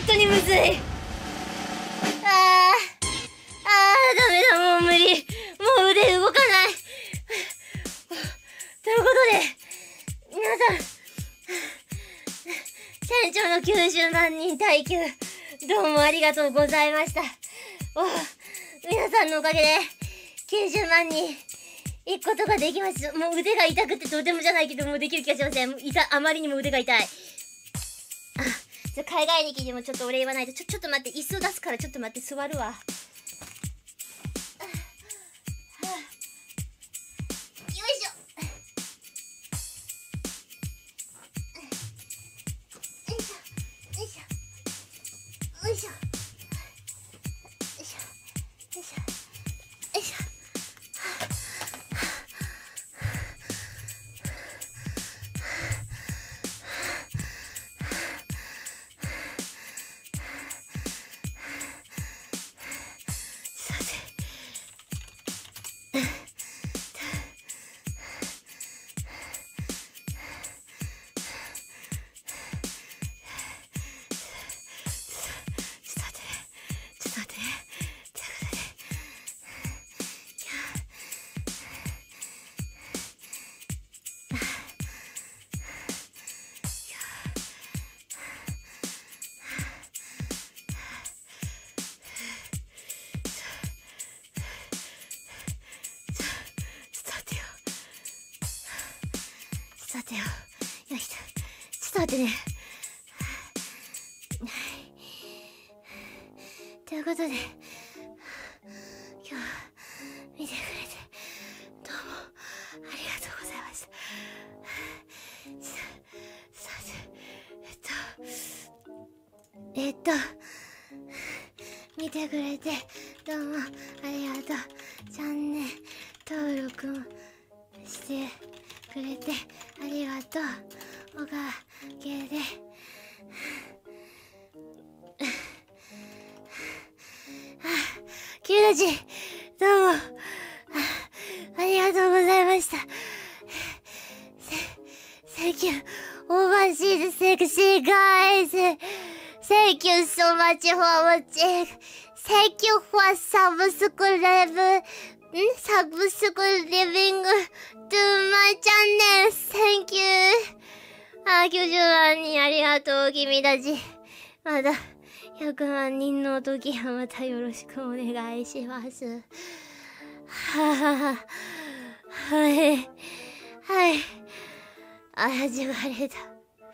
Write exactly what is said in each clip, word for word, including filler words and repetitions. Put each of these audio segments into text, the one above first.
当にむずい。あー、あー、ダメだ、もう無理。もう腕動かない。ということで、皆さん、船長のきゅうじゅうまんにん耐久、どうもありがとうございました。お皆さんのおかげで、きゅうじゅうまんにん、行くことができます。もう腕が痛くてとてもじゃないけど、もうできる気がしません。痛、あまりにも腕が痛い。あ、じゃ海外に来てもちょっとお礼言わないと。ちょ、ちょっと待って、椅子出すからちょっと待って、座るわ。待てよ。よし。ちょっと待ってね。ということで、今日見てくれてどうもありがとうございました。さて、えっと、えっと、見てくれてどうもありがとう。チャンネル登録もしてくれてありがとう。おかげでキュウジどうもありがとうございました。Thank you, overseas sexy guys. Thank you so much for watching. Thank you for subscribe, subscribing to my channel. Thank you. あ、きゅうじゅうまんにんありがとう、君たち。まだひゃくまんにんの時はまたよろしくお願いします。ははは。はい。はい。あ、始まれた。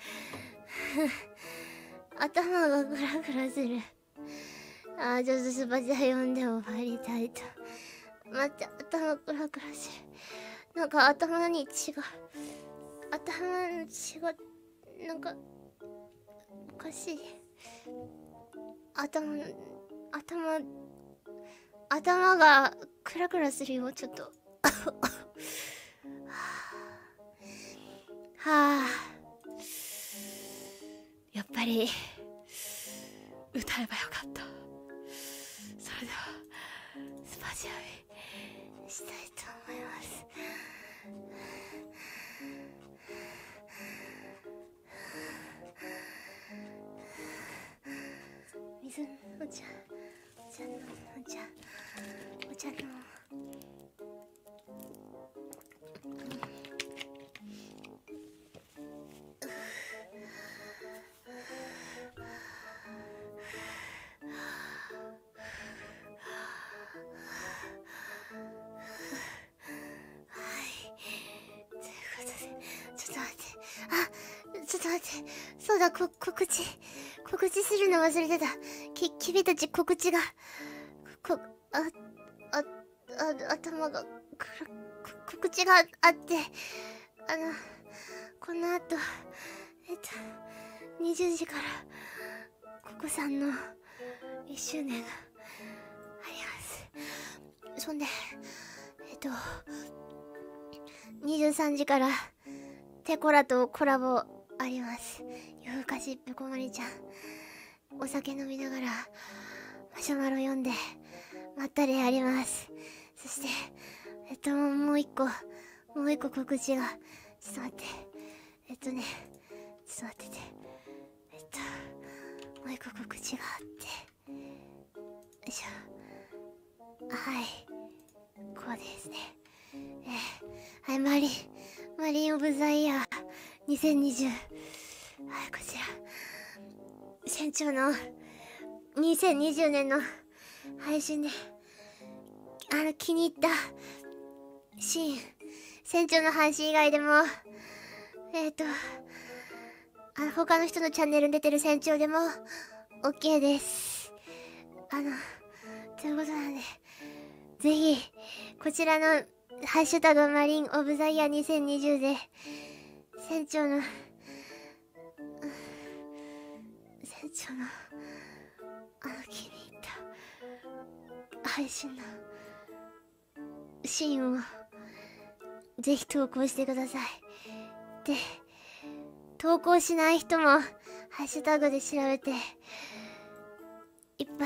頭がグラグラする。あ、ちょっとスパチャ読んで終わりたいと。待って、頭グラグラする。なんか頭に血が、頭の血が、なんか、おかしい。頭、頭、頭がクラクラするよ、ちょっと。はあ、やっぱり歌えばよかった。それではスパチャをしたいと思います。水、お茶、お茶の、お茶、お茶の。ちょっと待って。あ、ちょっと待って。そうだ、こ、告知。告知するの忘れてた。き、君たち告知が。こ、あ、あ、あ、頭が、くら、告知があって、あの、この後、えっと、にじゅうじから、ココさんのいっしゅうねんがあります。そんで、えっと、にじゅうさんじからテコラとコラボあります。夜更かしぺこまりちゃん、お酒飲みながらマシュマロ読んでまったりあります。そしてえっともう一個もう一個告知が、ちょっと待って、えっとねちょっと待ってて、えっともう一個告知字があって、よいしょ。はい、こうですね。えー、はい、マリンマリンオブザイヤーにせんにじゅう。はい、こちら船長のにせんにじゅうねんの配信であの気に入ったシーン、船長の配信以外でもえっ、ー、とあの他の人のチャンネルに出てる船長でも OK です。あのということなんで、ぜひこちらのハッシュタグマリンオブザイヤーにせんにじゅうで船長の、うん、船長のあの気に入った配信のシーンをぜひ投稿してください。で、投稿しない人もハッシュタグで調べていっぱい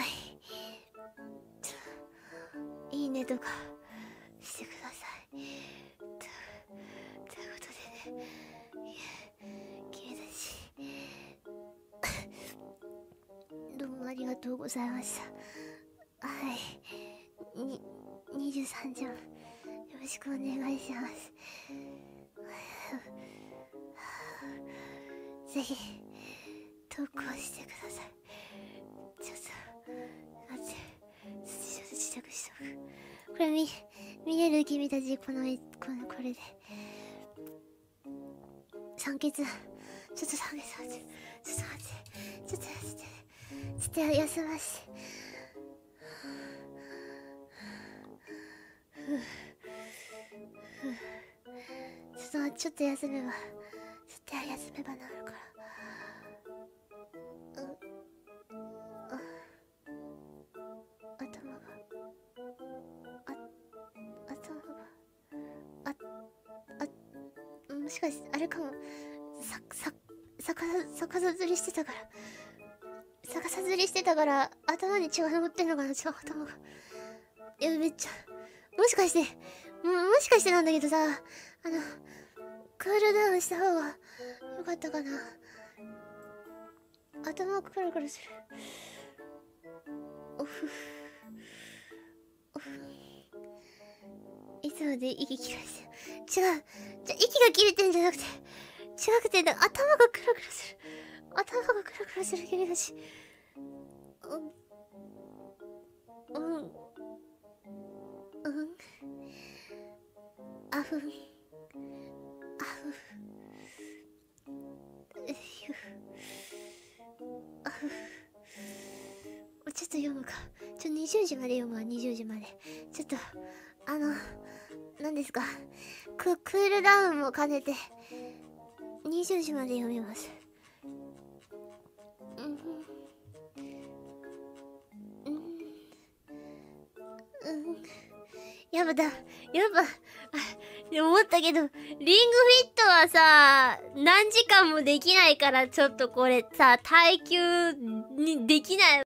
いいねとかしてください。と, ということでね、君たちどうもありがとうございました。はい、ににじゅうさんじゃんよろしくお願いします。ぜひ投稿してください。ちょっと待って、ちょっと自宅しとく。これ見見れる君たち、このこのこれで酸欠、ちょっと酸欠待って、ちょっと待って、ちょっと待って、ちょっと休ませて。ちょっとちょっと休めば、ちょっと休めば治るから。うあ頭があ頭がああもしかしてあれかも、ささ逆逆さずりしてたから逆さずりしてたから頭に血が上ってんのかな。血が頭がいやめっちゃもしかしてももしかしてなんだけどさ、あのクールダウンした方がよかったかな。頭がクルクルする。オフオフいつまで息切らしてる。違う、じゃ息が切れてんじゃなくて違くて、頭がクルクルする。頭がクルクルする君たち。うんうんうんあふんあふんあふちょっと読むか。ちょにじゅうじまで読むわ。にじゅうじまでちょっとあの何ですか、ククールダウンも兼ねてにじゅうじまで読みます。うんうんうんやっぱだやっぱあ思ったけどリングフィットはさ何時間もできないから、ちょっとこれさ耐久にできない。